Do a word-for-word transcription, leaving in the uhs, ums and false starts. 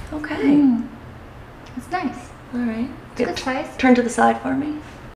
Okay. Mm. It's nice. All right. It's a good size. Turn to the side for me.